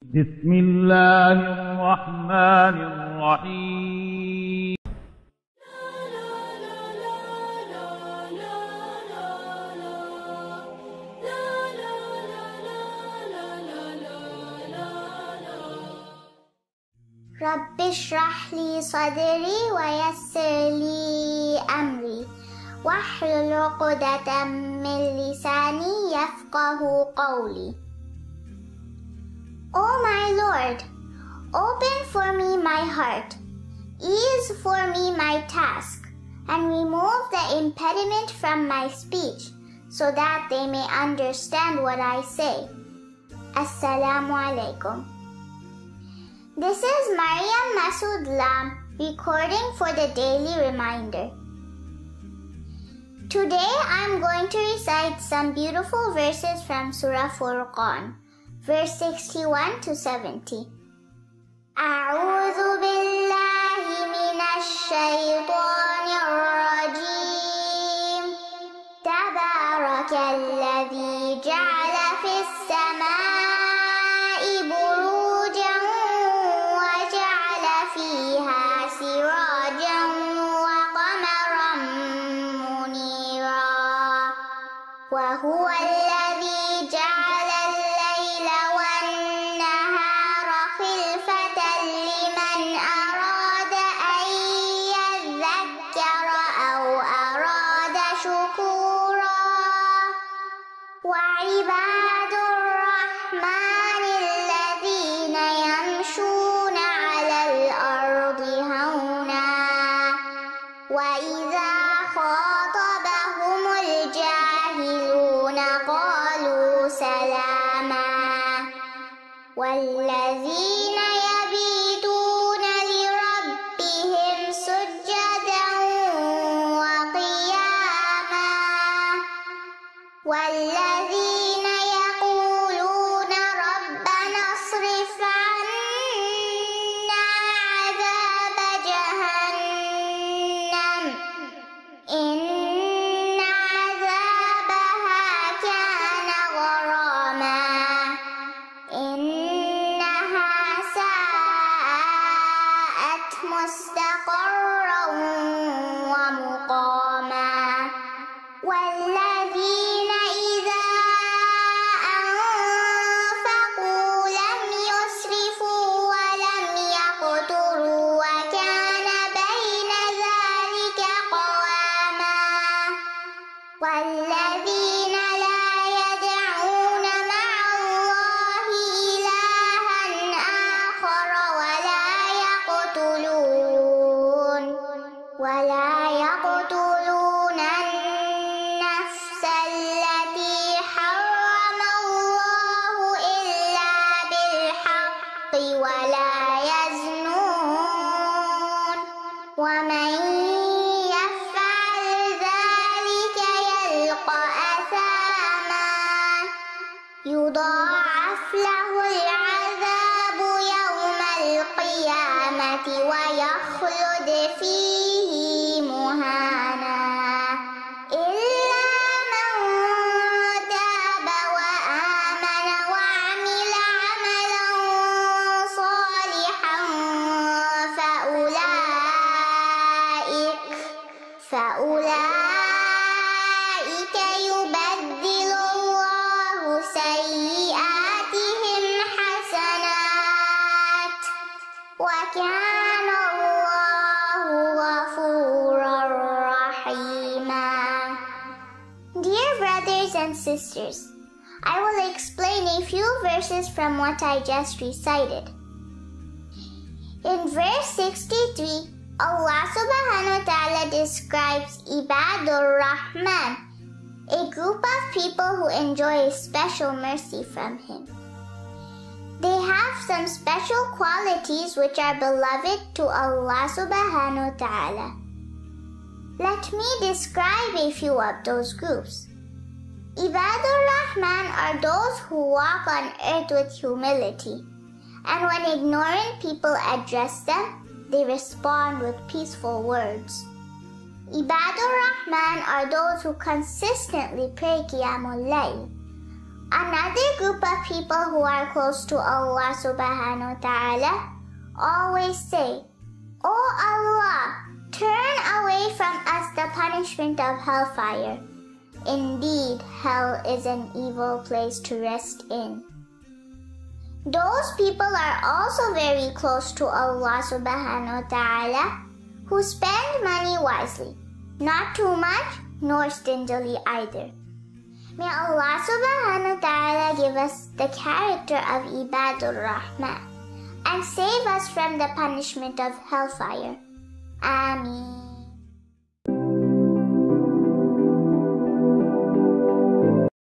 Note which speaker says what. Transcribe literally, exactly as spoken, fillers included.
Speaker 1: بسم الله الرحمن الرحيم.
Speaker 2: رب اشرح لي صدري ويسر لي أمري واحلل عقدة من لساني يفقه قولي. O my Lord, open for me my heart, ease for me my task, and remove the impediment from my speech, so that they may understand what I say. Assalamu alaikum. This is Maryam Masood Lam recording for the Daily Reminder. Today I'm going to recite some beautiful verses from Surah Furqan, verse sixty-one to seventy. أعوذ بالله من الشيطان الرجيم. تبارك الذي جعل في السماء بروجا وجعل فيها سراجا وقمرا منيرا وهو الذي جعل الليل والنهار خلفة لمن أراد أن يذكر أو أراد شكورا. وعباد الرحمن الذين يمشون على الأرض هونا وإذا خاطبهم الجاهلون قالوا سلاما. والذين يبيتون لربهم سجدا وقياما والذين يقولون ربنا اصرف عنا عذاب جهنم إن عذابها كان غراما إنها ساءت مستقرا ومقاما. والذين إذا أنفقوا لم يسرفوا ولم يقتروا وكان بين ذلك قواما. والذين لا يدعون مع الله إلها آخر ولا يقتلون ولا يقتلون النفس التي حرم الله إلا بالحق ولا يزنون ومن يفعل ذلك يلقى أثاما يضاعف له العذاب يوم القيامة ويخلد فيه مهانا إلا من تاب وآمن وعمل عملا صالحا فأولئك فأولئك يبدل الله سيئاتهم حسنات وكان الله غفورا رحيما. Dear brothers and sisters, I will explain a few verses from what I just recited. In verse sixty-three, Allah subhanahu wa ta'ala describes Ibadur Rahman, a group of people who enjoy a special mercy from Him. They have some special qualities which are beloved to Allah subhanahu wa ta'ala. Let me describe a few of those groups. Ibadur Rahman are those who walk on earth with humility, and when ignorant people address them, they respond with peaceful words. Ibadur Rahman are those who consistently pray Qiyamul Layl. Another group of people who are close to Allah subhanahu wa ta'ala always say, "O Allah, turn away from us the punishment of hellfire. Indeed, hell is an evil place to rest in." Those people are also very close to Allah subhanahu wa ta'ala, who spend money wisely, not too much nor stingily either. May Allah subhanahu wa ta'ala give us the character of Ibadur Rahman and save us from the punishment of hellfire. Ameen.